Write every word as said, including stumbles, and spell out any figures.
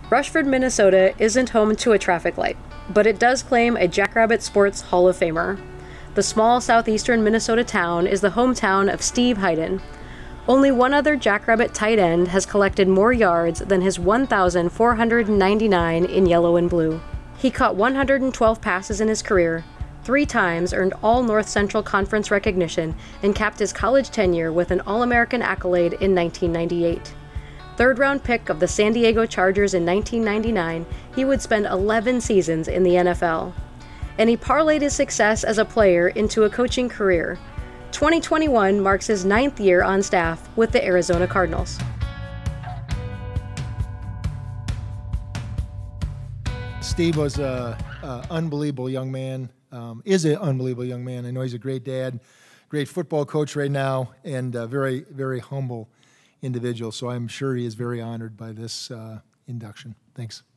Rushford, Minnesota isn't home to a traffic light, but it does claim a Jackrabbit Sports Hall of Famer. The small southeastern Minnesota town is the hometown of Steve Heiden. Only one other Jackrabbit tight end has collected more yards than his one thousand four hundred ninety-nine in yellow and blue. He caught one hundred twelve passes in his career, three times earned all North Central Conference recognition, and capped his college tenure with an All-American accolade in nineteen ninety-eight. Third-round pick of the San Diego Chargers in nineteen ninety-nine, he would spend eleven seasons in the N F L. And he parlayed his success as a player into a coaching career. twenty twenty-one marks his ninth year on staff with the Arizona Cardinals. Steve was an unbelievable young man, um, is an unbelievable young man. I know he's a great dad, great football coach right now, and a very, very humble individual. So I'm sure he is very honored by this uh, induction. Thanks.